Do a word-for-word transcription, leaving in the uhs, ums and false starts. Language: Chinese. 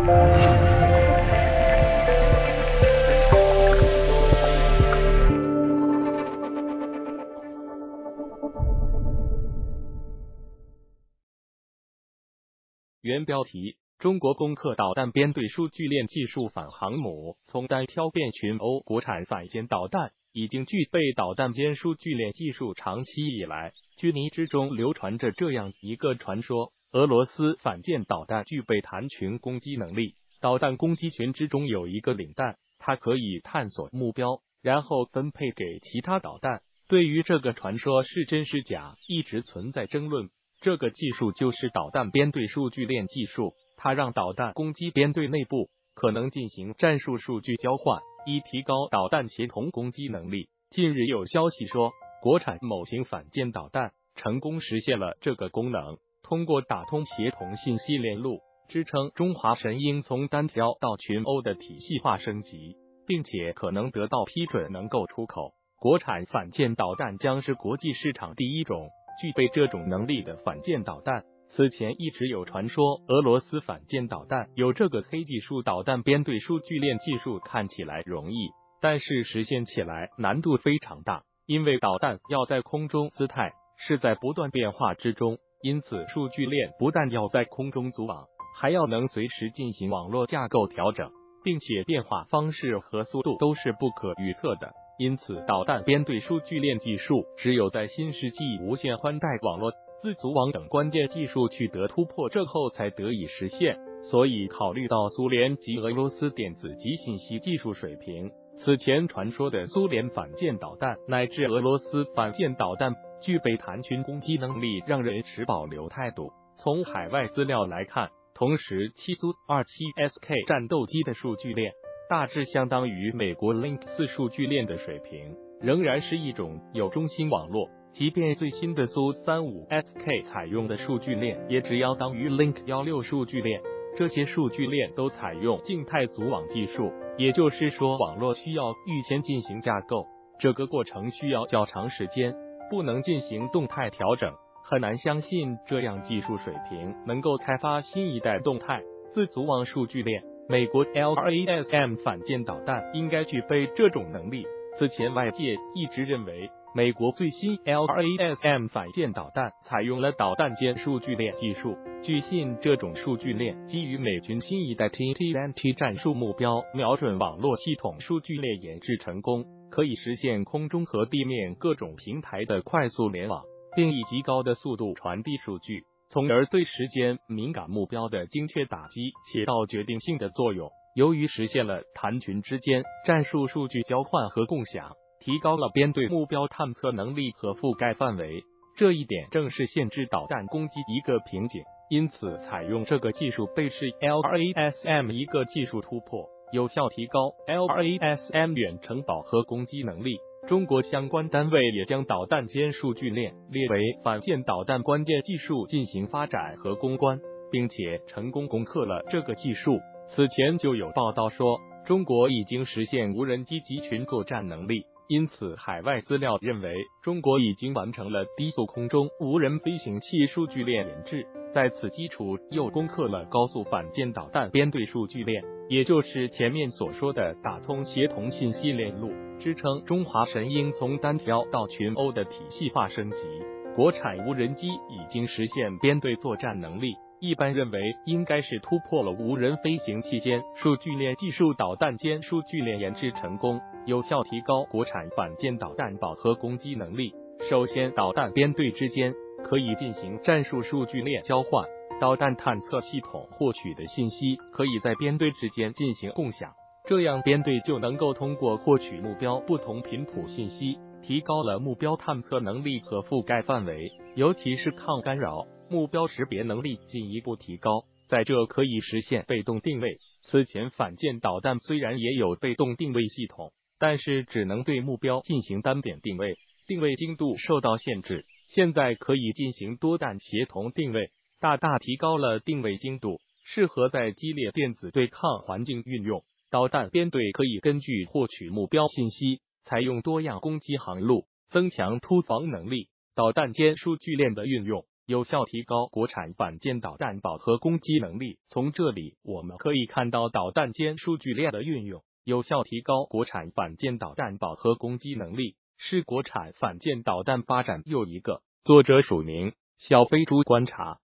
原标题：中国攻克导弹编队数据链技术反航母，从单挑变群殴。国产反舰导弹已经具备导弹间数据链技术，长期以来，军迷之中流传着这样一个传说：俄罗斯反舰导弹具备弹群攻击能力，导弹攻击群之中有一个领弹，它可以探索目标，然后分配给其他导弹。对于这个传说是真是假，一直存在争论。这个技术就是导弹编队数据链技术，它让导弹攻击编队内部可能进行战术数据交换，以提高导弹协同攻击能力。近日有消息说，国产某型反舰导弹成功实现了这个功能，通过打通协同信息链路，支撑中华神鹰从单挑到群殴的体系化升级，并且可能得到批准能够出口。国产反舰导弹将是国际市场第一种具备这种能力的反舰导弹。此前一直有传说俄罗斯反舰导弹有这个黑技术，导弹编队数据链技术看起来容易，但是实现起来难度非常大，因为导弹要在空中姿态是在不断变化之中，因此数据链不但要在空中组网，还要能随时进行网络架构调整，并且变化方式和速度都是不可预测的。因此导弹编队数据链技术只有在新世纪无线宽带网络、自组网等关键技术取得突破之后才得以实现。所以考虑到苏联及俄罗斯电子及信息技术水平，此前传说的苏联反舰导弹乃至俄罗斯反舰导弹具备弹群攻击能力，让人持保留态度。从海外资料来看，同时七苏 二十七 S K 战斗机的数据链大致相当于美国 Link 四数据链的水平，仍然是一种有中心网络。即便最新的苏 三十五 S K 采用的数据链也只相当于 Link 十六数据链。这些数据链都采用静态组网技术，也就是说网络需要预先进行架构，这个过程需要较长时间，不能进行动态调整。很难相信这样技术水平能够开发新一代动态自组网数据链。美国 L R A S M 反舰导弹应该具备这种能力。此前外界一直认为，美国最新 L R A S M 反舰导弹采用了导弹间数据链技术。据信，这种数据链基于美军新一代 T T N T 战术目标瞄准网络系统数据链研制成功，可以实现空中和地面各种平台的快速联网，并以极高的速度传递数据，从而对时间敏感目标的精确打击起到决定性的作用。由于实现了弹群之间战术数据交换和共享，提高了编队目标探测能力和覆盖范围，这一点正是限制导弹攻击一个瓶颈。因此，采用这个技术被视 L R A S M 一个技术突破，有效提高 L R A S M 远程饱和攻击能力。中国相关单位也将导弹间数据链列为反舰导弹关键技术进行发展和攻关，并且成功攻克了这个技术。此前就有报道说，中国已经实现无人机集群作战能力，因此海外资料认为，中国已经完成了低速空中无人飞行器数据链研制，在此基础又攻克了高速反舰导弹编队数据链，也就是前面所说的打通协同信息链路，支撑中华神鹰从单挑到群殴的体系化升级。国产无人机已经实现编队作战能力，一般认为应该是突破了无人飞行器间数据链技术，导弹间数据链研制成功，有效提高国产反舰导弹饱和攻击能力。首先，导弹编队之间可以进行战术数据链交换，导弹探测系统获取的信息可以在编队之间进行共享，这样编队就能够通过获取目标不同频谱信息，提高了目标探测能力和覆盖范围，尤其是抗干扰、目标识别能力进一步提高。在这可以实现被动定位。此前反舰导弹虽然也有被动定位系统，但是只能对目标进行单点定位，定位精度受到限制。现在可以进行多弹协同定位，大大提高了定位精度，适合在激烈电子对抗环境运用。导弹编队可以根据获取目标信息，采用多样攻击航路，增强突防能力。导弹间数据链的运用有效提高国产反舰导弹饱和攻击能力。从这里我们可以看到导弹间数据链的运用。有效提高国产反舰导弹饱和攻击能力，是国产反舰导弹发展又一个。作者署名：小飞猪观察。